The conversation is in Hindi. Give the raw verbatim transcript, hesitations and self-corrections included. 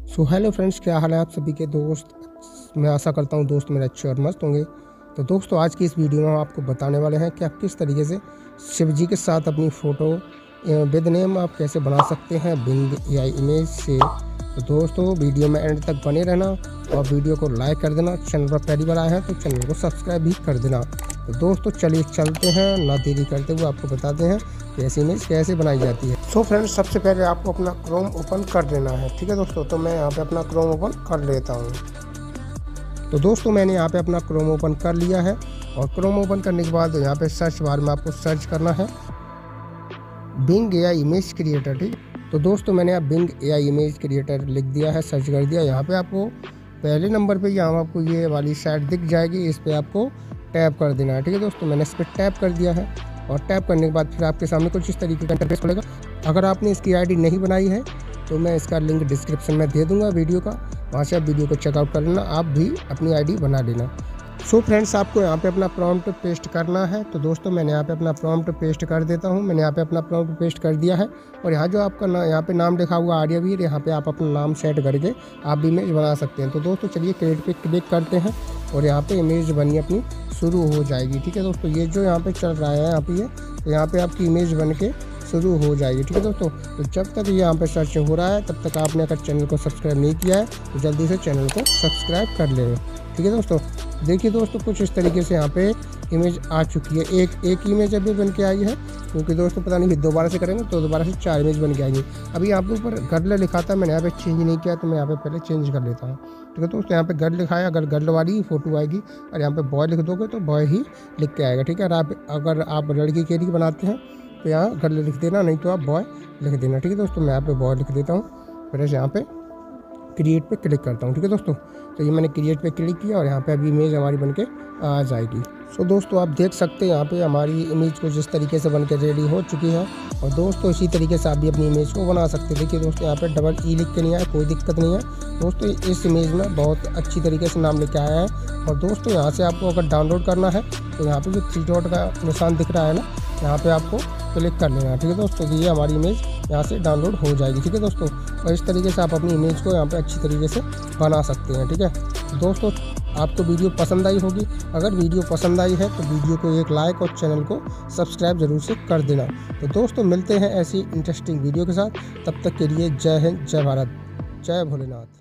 सो हेलो फ्रेंड्स, क्या हाल है आप सभी के दोस्त। मैं आशा करता हूँ दोस्त मेरे अच्छे और मस्त होंगे। तो दोस्तों आज की इस वीडियो में हम आपको बताने वाले हैं कि आप किस तरीके से शिव जी के साथ अपनी फ़ोटो विद नेम आप कैसे बना सकते हैं बिंग एआई इमेज से। तो दोस्तों वीडियो में एंड तक बने रहना और वीडियो को लाइक कर देना। चैनल पर पहली बार आए हैं तो चैनल को सब्सक्राइब भी कर देना। तो दोस्तों चलिए चलते हैं, ना देरी करते हुए आपको बताते हैं कि ऐसी इमेज कैसे बनाई जाती है। सो फ्रेंड्स, सबसे पहले आपको अपना क्रोम ओपन कर लेना है, ठीक है दोस्तों। तो मैं यहाँ पे अपना क्रोम ओपन कर लेता हूँ। तो दोस्तों मैंने यहाँ पे अपना क्रोम ओपन कर लिया है और क्रोम ओपन करने के बाद यहाँ पे सर्च बार में आपको सर्च करना है बिंग एआई इमेज क्रिएटर, ठीक। तो दोस्तों मैंने यहाँ बिंग एआई इमेज क्रिएटर लिख दिया है, सर्च कर दिया। यहाँ पे आपको पहले नंबर पे यहाँ आपको ये वाली साइड दिख जाएगी, इस पर आपको टैप कर देना है, ठीक है दोस्तों। मैंने इस पर टैप कर दिया है और टैप करने के बाद फिर आपके सामने कुछ इस तरीके का इंटरफेस खुलेगा। अगर आपने इसकी आईडी नहीं बनाई है तो मैं इसका लिंक डिस्क्रिप्शन में दे दूंगा वीडियो का, वहाँ से आप वीडियो को चेकआउट कर लेना, आप भी अपनी आईडी बना लेना। सो फ्रेंड्स, आपको यहाँ पे अपना प्रॉम्प्ट पेस्ट करना है। तो दोस्तों मैंने यहाँ पे अपना प्रॉम्प्ट पेस्ट कर देता हूँ। मैंने यहाँ पे अपना प्रॉम्प्ट पेस्ट कर दिया है और यहाँ जो आपका ना यहाँ पे नाम लिखा हुआ आर्यवीर, यहाँ पे आप अपना नाम सेट करके आप भी इमेज बना सकते हैं। तो दोस्तों चलिए क्रिएट पे क्लिक करते हैं और यहाँ पे इमेज बननी अपनी शुरू हो जाएगी, ठीक है दोस्तों। ये जो यहाँ पे चल रहा है यहाँ पे ये तो यहाँ पे आपकी इमेज बन के शुरू हो जाएगी, ठीक है दोस्तों। तो जब तक ये यहाँ पे सर्च हो रहा है तब तक आपने अगर चैनल को सब्सक्राइब नहीं किया है तो जल्दी से चैनल को सब्सक्राइब कर लें, ठीक है दोस्तों। देखिए दोस्तों कुछ इस तरीके से यहाँ पे इमेज आ चुकी है। एक एक इमेज अभी बन के आई है, क्योंकि दोस्तों पता नहीं दोबारा से करेंगे तो दोबारा से चार इमेज बन के आएंगी। अभी यहाँ पे ऊपर गर्ल लिखा था, मैंने यहाँ पे चेंज नहीं किया तो मैं यहाँ पे पहले चेंज कर लेता हूँ, ठीक है दोस्तों। यहाँ पे गर्ल लिखा है, अगर गर्ल वाली ही फोटो आएगी और यहाँ पे बॉय लिख दोगे तो बॉय ही लिख के आएगा, ठीक है। आप अगर आप लड़की के लिए बनाते हैं तो यहाँ गर्ल लिख देना, नहीं तो आप बॉय लिख देना, ठीक है दोस्तों। मैं यहाँ पे बॉय लिख देता हूँ, फिर यहाँ पे क्रिएट पे क्लिक करता हूँ, ठीक है दोस्तों। तो ये मैंने क्रिएट पे क्लिक किया और यहाँ पे अभी इमेज हमारी बनके आ जाएगी। सो दोस्तों आप देख सकते हैं यहाँ पे हमारी इमेज को जिस तरीके से बनके रेडी हो चुकी है। और दोस्तों इसी तरीके से आप भी अपनी इमेज को बना सकते हैं। देखिए दोस्तों यहाँ पे डबल ई लिख के नहीं आया, कोई दिक्कत नहीं है दोस्तों। इस इमेज में बहुत अच्छी तरीके से नाम लेके आया है। और दोस्तों यहाँ से आपको अगर डाउनलोड करना है तो यहाँ पे जो थ्री डॉट का निशान दिख रहा है ना, यहाँ पे आपको क्लिक कर लेना है, ठीक है दोस्तों। ये हमारी इमेज यहाँ से डाउनलोड हो जाएगी, ठीक है दोस्तों। और इस तरीके से आप अपनी इमेज को यहाँ पे अच्छी तरीके से बना सकते हैं, ठीक है दोस्तों। आपको वीडियो पसंद आई होगी, अगर वीडियो पसंद आई है तो वीडियो को एक लाइक और चैनल को सब्सक्राइब जरूर से कर देना। तो दोस्तों मिलते हैं ऐसी इंटरेस्टिंग वीडियो के साथ, तब तक के लिए जय हिंद, जय भारत, जय भोलेनाथ।